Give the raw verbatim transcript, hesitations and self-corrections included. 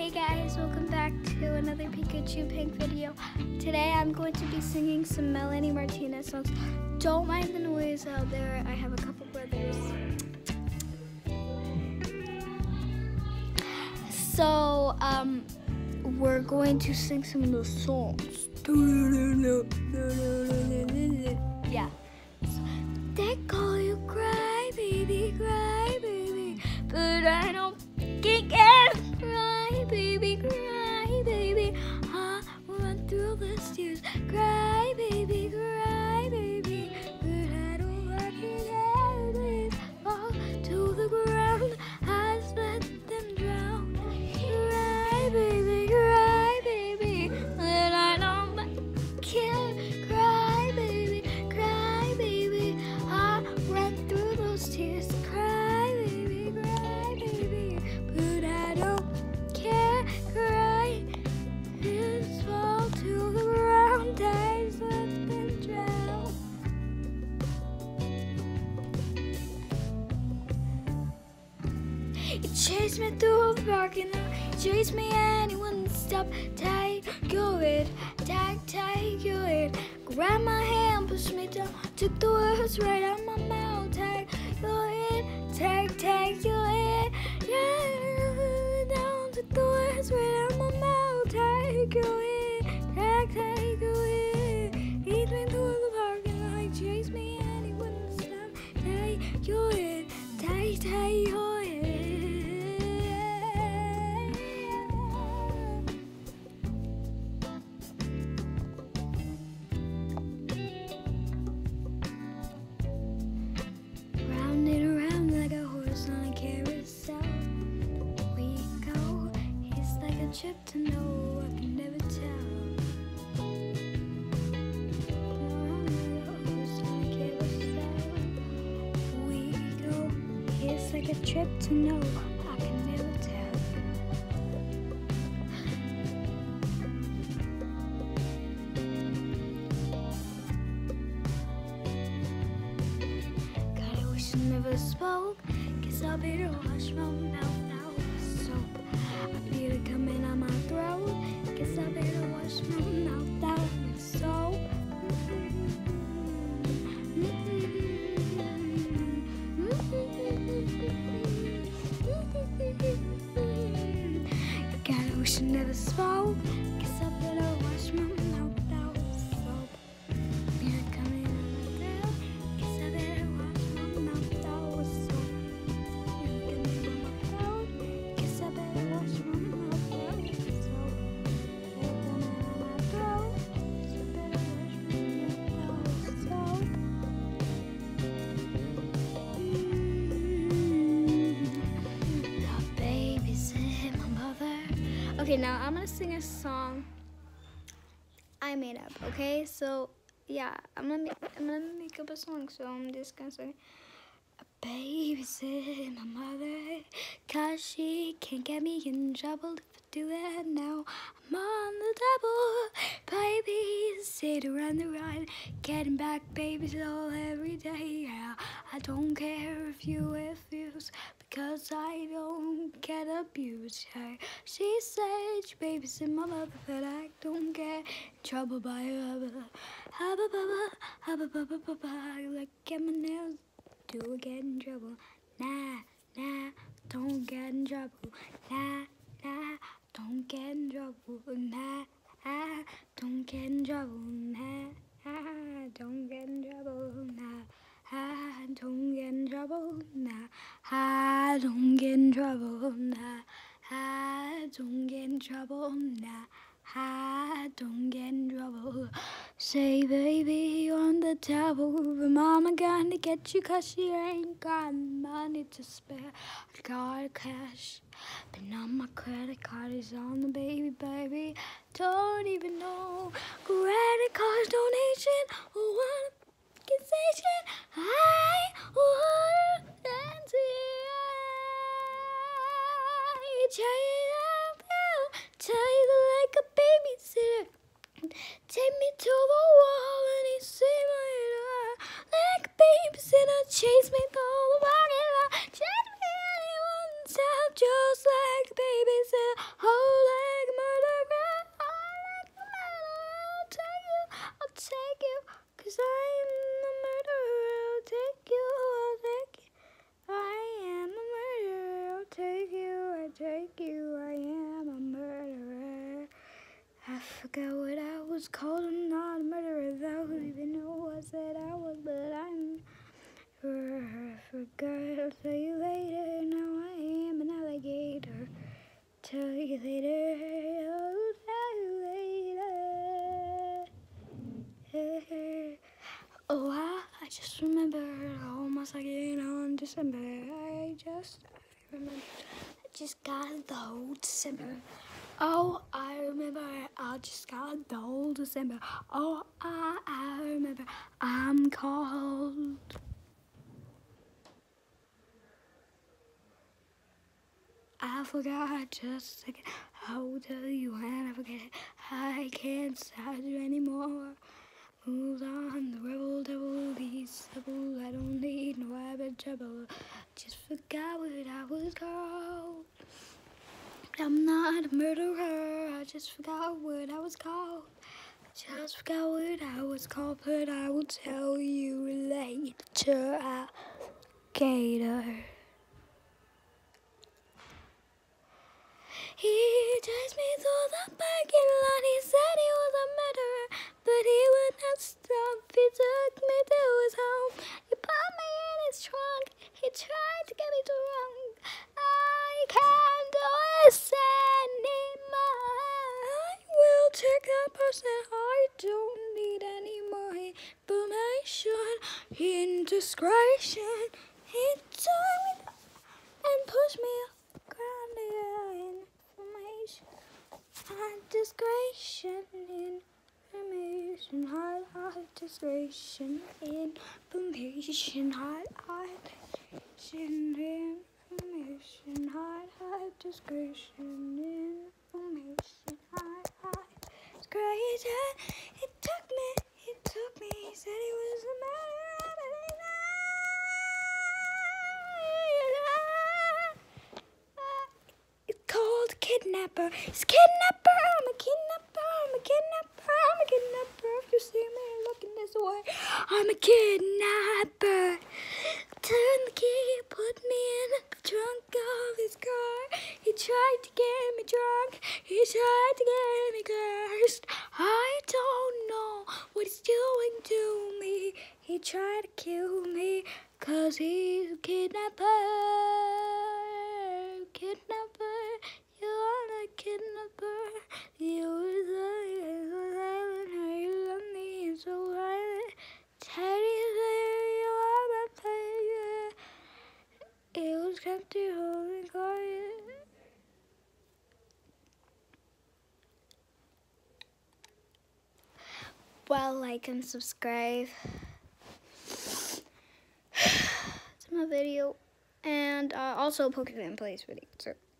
Hey guys, welcome back to another Pikachu Pink video. Today I'm going to be singing some Melanie Martinez songs. Don't mind the noise out there, I have a couple brothers. So, um, we're going to sing some of those songs. Yeah. They call you cry baby, cry baby, but I don't get cry baby, cry baby. I run through the tears, cry baby, cry baby, but I don't want to let fall to the ground. I just let them drown. Cry baby, cry baby, but I don't care. Cry baby, cry baby. I run through those tears, cry baby, cry baby, but I don't care. Cry, just fall to the ground. I just let them drown. You chase me through the parking lot, chase me and you wouldn't stop. Take your head, take, take your head. Grab my hand, push me down, took the words right out my mouth. Take your head, take, take your head, yeah, down, took the words right out my mouth. Take your head, take, take your head. Lead me through the parking lot, chase me and you wouldn't stop. Take your head, take, take your head. Round and around like a horse on a carousel we go. It's like a trip to know I can never tell. Round like a horse on a carousel we go. It's like a trip to know I can never tell. God, I wish I never spoke. Guess I better wash my mouth out with soap. I feel it coming out my throat. Guess I better wash my mouth out with soap. God, I wish I never spoke. Guess I better wash my mouth out with soap. Feel it coming out my throat. Guess I better wash my mouth out with soap. Feel it coming out my throat. Guess I better wash my mouth out with soap. Feel it coming out my throat. Guess I better wash my mouth out with soap. The babysit my mother. Okay, now I'm gonna sing a song I made up. Okay, so yeah, I'm gonna make, I'm gonna make up a song. So I'm just gonna sing. A babysit my mother, 'cause she can't get me in trouble if I do that now. I'm on the double, babysit around the ride, getting back babies all every day. Yeah, I don't care if you refuse, because I don't get abused. Hey, she said she babysit my mother, but I don't get in trouble by her. Hubba bubba, hubba bubba bubba, like get my nails. Do I get in trouble? Nah, nah, don't get in trouble. Nah, nah, don't get in trouble. Nah, ah, don't get in trouble. Nah, ah, don't get in trouble. Nah, ah, don't get in trouble. Nah, ah, don't get in trouble. Nah, ah, don't get in trouble. Nah, ah, don't get in trouble. Say, baby, on the table, but mama gonna get you 'cause she ain't got money to spare. I got cash, but now my credit card is on the baby, baby. Don't even know credit card donation or one organization. I want to tell you out, tell you like a babysitter. Take me to the wall and he see my head like a babysitter. Chase me through the parking lot, chase me anyone stop just like a babysitter. Oh, forgot what I was called. I'm not a murderer, though. Even know I said I was, but I'm. I forgot. I'll tell you later. Now I am an alligator. Tell you later. I'll tell you later. Oh, I, I just remember almost like it on December. I just I remember. I just got the whole December. Oh, I remember. I just got the whole December. Oh, I, I remember. I'm called. I forgot just a second. I will tell you when I forget it. I can't side you anymore. Moved on, the rebel devil, these double. I don't need no habit trouble. Just forgot what I was called. I'm not a murderer. I just forgot what I was called. Just forgot what I was called, but I will tell you later, alligator. He chased me through the parking lot. He said he was a murderer, but he would not stop. He took me to his home. He put me in his trunk. He tried to get me drunk. I can't do this anymore. I will take that person. I don't need any more information. Indiscretion. He took me and pushed me around the information. Discretion, information, hard, hard, discretion, information, hard, hard, information, hard, hard, discretion, information, hard, hard, discretion. He took me, he took me, he said he was a murderer, but he's not. It's called kidnapper. It's kidnapper. I'm a kidnapper. I'm a kidnapper. I'm a kidnapper. If you see me looking this way, I'm a kidnapper. Turn the key, put me in the trunk of his car. He tried to get me drunk. He tried to get me cursed. I don't know what he's doing to me. He tried to kill me, 'cause he's a kidnapper. Kidnapper, you're a kidnapper. You're the island, you love me so right. Teddy there, you are my favorite. It was kept you holding quiet. Well, like and subscribe to my video, and uh, also Pokemon Plays video. So.